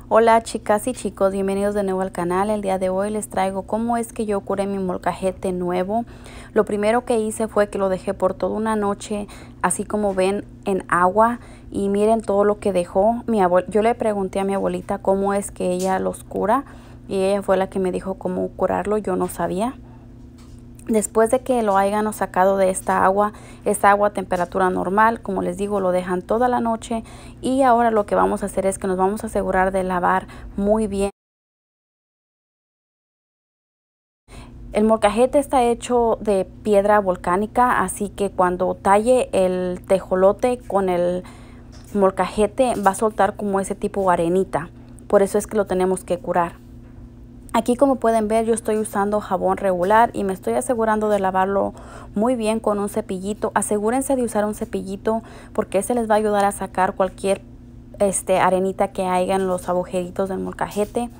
Hola chicas y chicos, bienvenidos de nuevo al canal. El día de hoy les traigo cómo es que yo curé mi molcajete nuevo. Lo primero que hice fue que lo dejé por toda una noche, así como ven, en agua. Y miren todo lo que dejó. Yo le pregunté a mi abuelita cómo es que ella los cura. Y ella fue la que me dijo cómo curarlo, yo no sabía. Después de que lo hayan sacado de esta agua a temperatura normal, como les digo, lo dejan toda la noche. Y ahora lo que vamos a hacer es que nos vamos a asegurar de lavar muy bien. El molcajete está hecho de piedra volcánica, así que cuando talle el tejolote con el molcajete va a soltar como ese tipo arenita. Por eso es que lo tenemos que curar. Aquí, como pueden ver, yo estoy usando jabón regular y me estoy asegurando de lavarlo muy bien con un cepillito. Asegúrense de usar un cepillito porque ese les va a ayudar a sacar cualquier arenita que haya en los agujeritos del molcajete.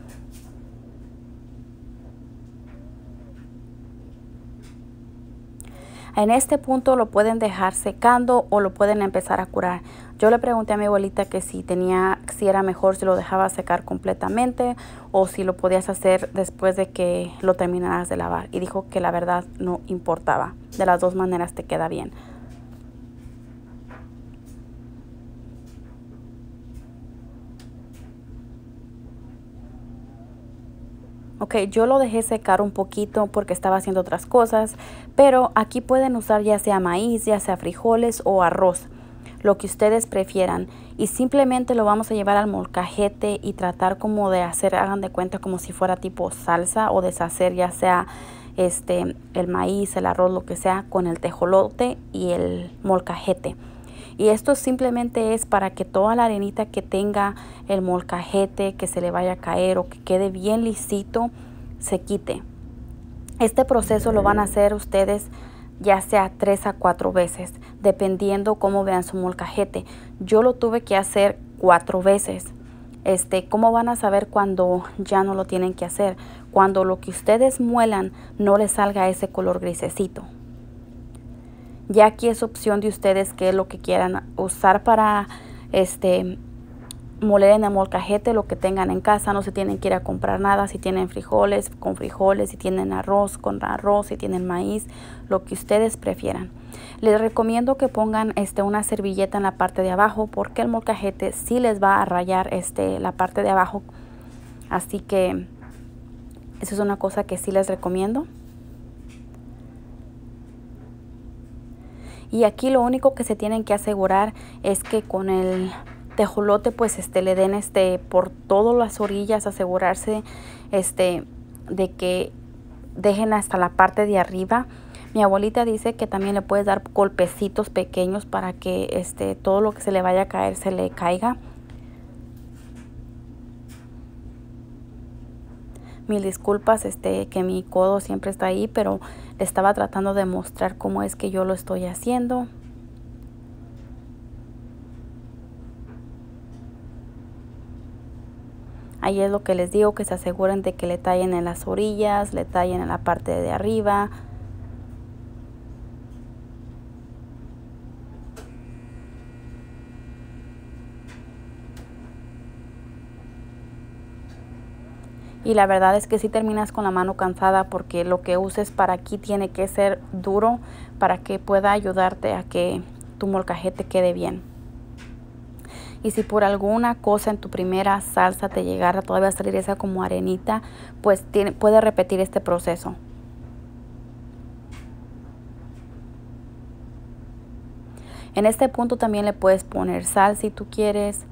En este punto lo pueden dejar secando o lo pueden empezar a curar. Yo le pregunté a mi abuelita que si era mejor si lo dejaba secar completamente o si lo podías hacer después de que lo terminaras de lavar. Y dijo que la verdad no importaba. De las dos maneras te queda bien. Ok, yo lo dejé secar un poquito porque estaba haciendo otras cosas, pero aquí pueden usar ya sea maíz, ya sea frijoles o arroz, lo que ustedes prefieran. Y simplemente lo vamos a llevar al molcajete y tratar como de hacer, hagan de cuenta como si fuera tipo salsa o deshacer ya sea el maíz, el arroz, lo que sea, con el tejolote y el molcajete. Y esto simplemente es para que toda la arenita que tenga el molcajete, que se le vaya a caer o que quede bien lisito, se quite. Este proceso lo van a hacer ustedes ya sea 3 a 4 veces, dependiendo cómo vean su molcajete. Yo lo tuve que hacer 4 veces. ¿Cómo van a saber cuando ya no lo tienen que hacer? Cuando lo que ustedes muelan no les salga ese color grisecito. Ya aquí es opción de ustedes qué es lo que quieran usar para moler en el molcajete, lo que tengan en casa. No se tienen que ir a comprar nada. Si tienen frijoles, con frijoles. Si tienen arroz, con arroz. Si tienen maíz, lo que ustedes prefieran. Les recomiendo que pongan una servilleta en la parte de abajo porque el molcajete sí les va a rayar la parte de abajo. Así que eso es una cosa que sí les recomiendo. Y aquí lo único que se tienen que asegurar es que con el tejolote pues le den por todas las orillas, asegurarse de que dejen hasta la parte de arriba. Mi abuelita dice que también le puedes dar golpecitos pequeños para que todo lo que se le vaya a caer se le caiga. Mil disculpas, que mi codo siempre está ahí, pero le estaba tratando de mostrar cómo es que yo lo estoy haciendo. Ahí es lo que les digo, que se aseguren de que le tallen en las orillas, le tallen en la parte de arriba. Y la verdad es que sí terminas con la mano cansada porque lo que uses para aquí tiene que ser duro para que pueda ayudarte a que tu molcajete quede bien. Y si por alguna cosa en tu primera salsa te llegara todavía a salir esa como arenita, pues puedes repetir este proceso. En este punto también le puedes poner sal si tú quieres.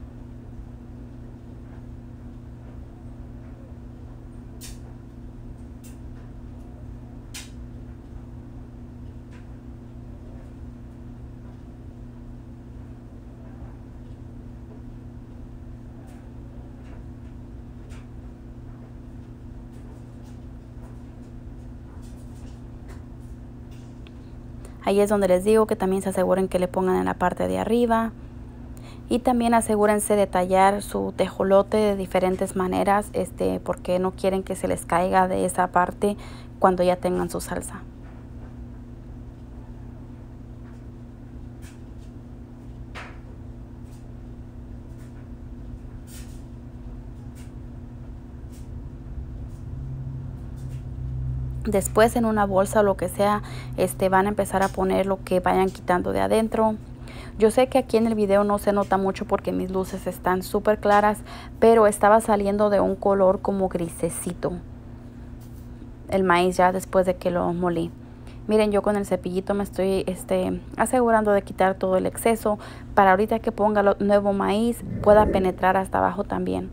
Ahí es donde les digo que también se aseguren que le pongan en la parte de arriba. Y también asegúrense de tallar su tejolote de diferentes maneras, porque no quieren que se les caiga de esa parte cuando ya tengan su salsa. Después en una bolsa o lo que sea, van a empezar a poner lo que vayan quitando de adentro. Yo sé que aquí en el video no se nota mucho porque mis luces están súper claras, pero estaba saliendo de un color como grisecito el maíz ya después de que lo molí. Miren, yo con el cepillito me estoy asegurando de quitar todo el exceso para ahorita que ponga el nuevo maíz pueda penetrar hasta abajo también.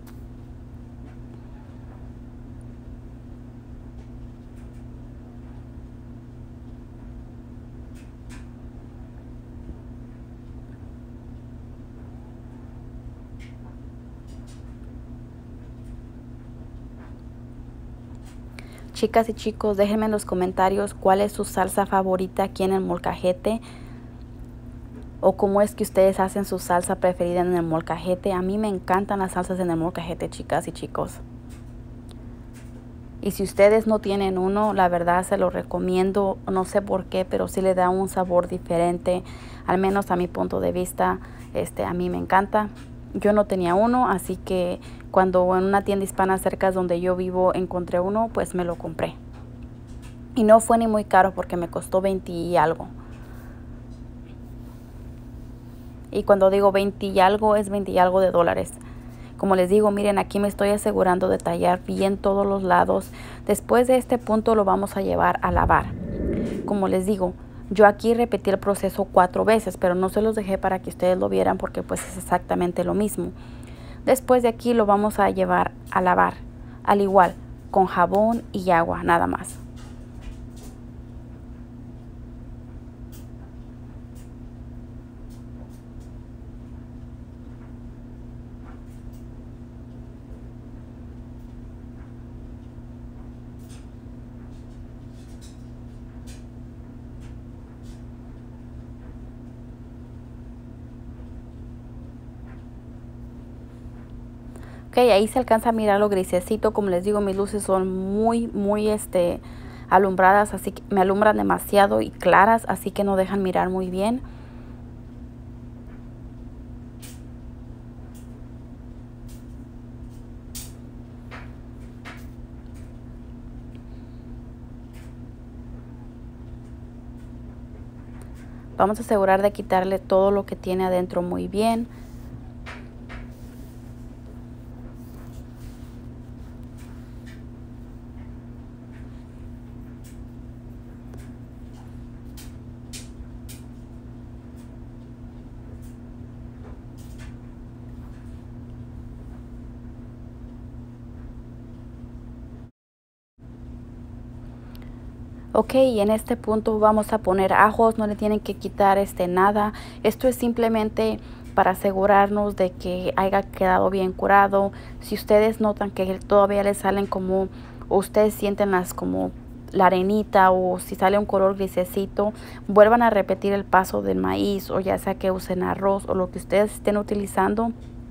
Chicas y chicos, déjenme en los comentarios cuál es su salsa favorita aquí en el molcajete o cómo es que ustedes hacen su salsa preferida en el molcajete. A mí me encantan las salsas en el molcajete, chicas y chicos. Y si ustedes no tienen uno, la verdad se lo recomiendo. No sé por qué, pero sí le da un sabor diferente, al menos a mi punto de vista. A mí me encanta. Yo no tenía uno, así que cuando en una tienda hispana cerca de donde yo vivo encontré uno, pues me lo compré. Y no fue ni muy caro porque me costó 20 y algo. Y cuando digo 20 y algo, es 20 y algo de dólares. Como les digo, miren, aquí me estoy asegurando de tallar bien todos los lados. Después de este punto lo vamos a llevar a lavar. Como les digo, yo aquí repetí el proceso 4 veces, pero no se los dejé para que ustedes lo vieran porque pues es exactamente lo mismo. Después de aquí lo vamos a llevar a lavar, al igual, con jabón y agua, nada más. Ok, ahí se alcanza a mirar lo grisecito. Como les digo, mis luces son muy alumbradas, así que me alumbran demasiado y claras, así que no dejan mirar muy bien. Vamos a asegurar de quitarle todo lo que tiene adentro muy bien. Ok, y en este punto vamos a poner ajos, no le tienen que quitar nada. Esto es simplemente para asegurarnos de que haya quedado bien curado. Si ustedes notan que todavía le salen como, o ustedes sienten como la arenita o si sale un color grisecito, vuelvan a repetir el paso del maíz o ya sea que usen arroz o lo que ustedes estén utilizando.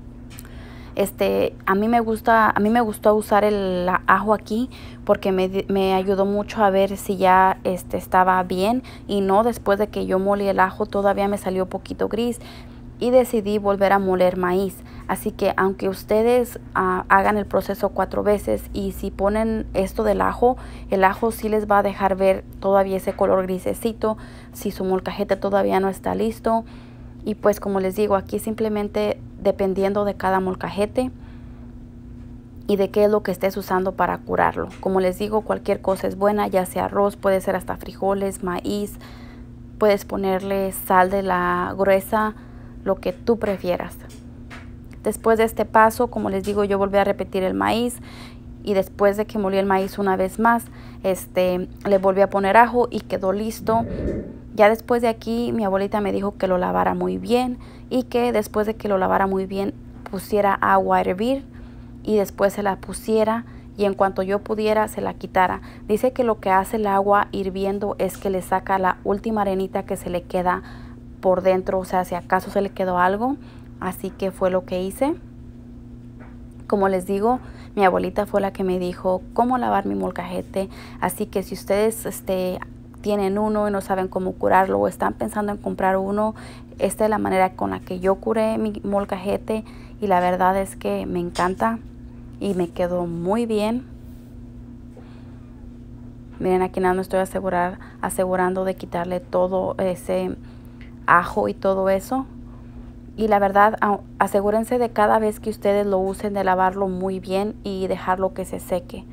A mí me gustó usar el ajo aquí porque me ayudó mucho a ver si ya estaba bien y no, después de que yo molí el ajo todavía me salió un poquito gris y decidí volver a moler maíz. Así que aunque ustedes hagan el proceso 4 veces y si ponen esto del ajo, el ajo sí les va a dejar ver todavía ese color grisecito si su molcajete todavía no está listo. Y pues como les digo, aquí simplemente dependiendo de cada molcajete y de qué es lo que estés usando para curarlo. Como les digo, cualquier cosa es buena, ya sea arroz, puede ser hasta frijoles, maíz, puedes ponerle sal de la gruesa, lo que tú prefieras. Después de este paso, como les digo, yo volví a repetir el maíz y después de que molí el maíz una vez más, le volví a poner ajo y quedó listo. Ya después de aquí mi abuelita me dijo que lo lavara muy bien y que después de que lo lavara muy bien pusiera agua a hervir y después se la pusiera y en cuanto yo pudiera se la quitara. Dice que lo que hace el agua hirviendo es que le saca la última arenita que se le queda por dentro, o sea, si acaso se le quedó algo. Así que fue lo que hice. Como les digo, mi abuelita fue la que me dijo cómo lavar mi molcajete. Así que si ustedes tienen uno y no saben cómo curarlo o están pensando en comprar uno, esta es la manera con la que yo curé mi molcajete y la verdad es que me encanta y me quedó muy bien. Miren, aquí nada me estoy asegurando de quitarle todo ese ajo y todo eso. Y la verdad, asegúrense de cada vez que ustedes lo usen de lavarlo muy bien y dejarlo que se seque.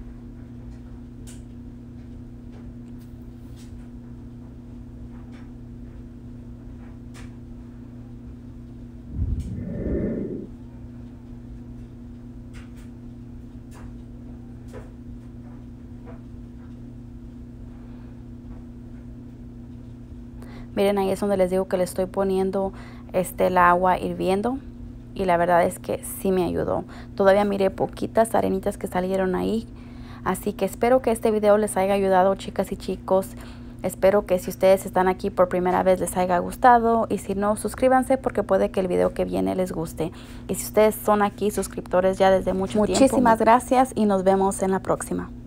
Miren, ahí es donde les digo que le estoy poniendo el agua hirviendo. Y la verdad es que sí me ayudó. Todavía miré poquitas arenitas que salieron ahí. Así que espero que este video les haya ayudado, chicas y chicos. Espero que si ustedes están aquí por primera vez les haya gustado. Y si no, suscríbanse porque puede que el video que viene les guste. Y si ustedes son aquí suscriptores ya desde mucho tiempo. Muchísimas gracias y nos vemos en la próxima.